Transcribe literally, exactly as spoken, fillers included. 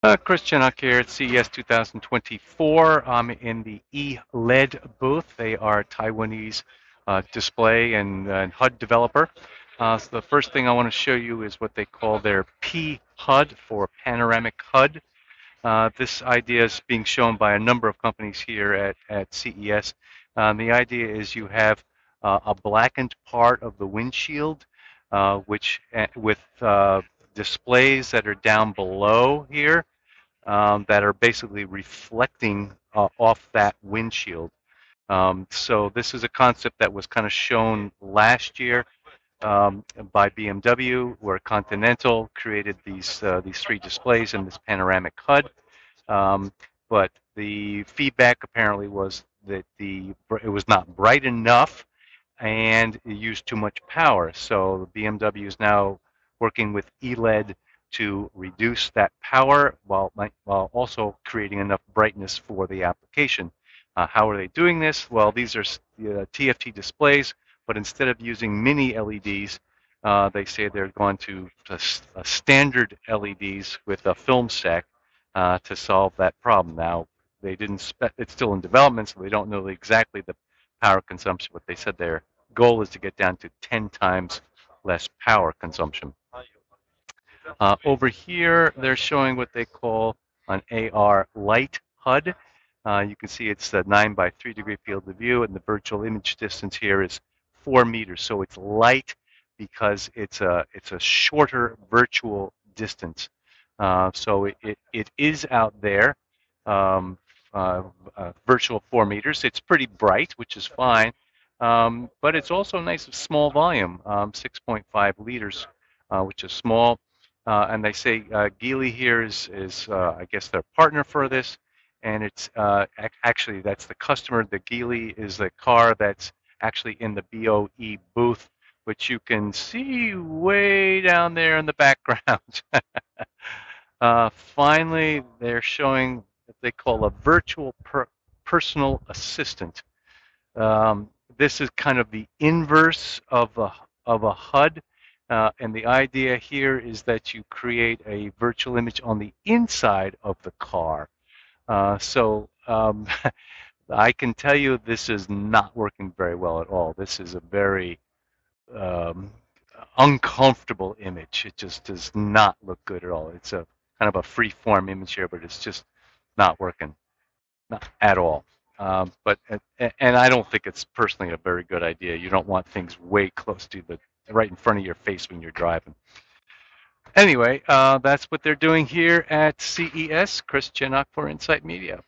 Uh, Chris Chinnock here at C E S two thousand twenty-four. I'm in the E-LEAD booth. They are Taiwanese uh, display and, uh, and H U D developer. Uh, so the first thing I want to show you is what they call their P H U D, for Panoramic H U D. Uh, this idea is being shown by a number of companies here at, at C E S. Um, the idea is you have uh, a blackened part of the windshield, uh, which uh, with uh, displays that are down below here um, that are basically reflecting uh, off that windshield. Um, so this is a concept that was kind of shown last year um, by B M W, where Continental created these uh, these three displays in this panoramic H U D. Um, but the feedback apparently was that the it was not bright enough and it used too much power. So B M W is now working with E-LEAD to reduce that power while while also creating enough brightness for the application. Uh, how are they doing this? Well, these are uh, T F T displays, but instead of using mini L E Ds, uh, they say they're going to uh, standard L E Ds with a film stack uh, to solve that problem. Now, they didn't. Spe it's still in development, so they don't know exactly the power consumption, but they said their goal is to get down to ten times less power consumption. Uh, over here, they're showing what they call an A R Lite H U D. Uh, you can see it's a nine by three degree field of view, and the virtual image distance here is four meters. So it's light because it's a it's a shorter virtual distance. Uh, so it, it, it is out there, um, uh, uh, virtual four meters. It's pretty bright, which is fine, um, but it's also nice small volume, um, six point five liters, uh, which is small. Uh, and they say uh, Geely here is, is uh, I guess, their partner for this. And it's uh, actually, that's the customer. The Geely is the car that's actually in the B O E booth, which you can see way down there in the background. uh, finally, they're showing what they call a virtual per personal assistant. Um, this is kind of the inverse of a, of a H U D. Uh, and the idea here is that you create a virtual image on the inside of the car. Uh, so um, I can tell you this is not working very well at all. This is a very um, uncomfortable image. It just does not look good at all. It's a kind of a free-form image here, but it's just not working, not at all. Um, but and I don't think it's personally a very good idea. You don't want things way close to the right in front of your face when you're driving. Anyway, uh, that's what they're doing here at C E S. Chris Chinnock for Insight Media.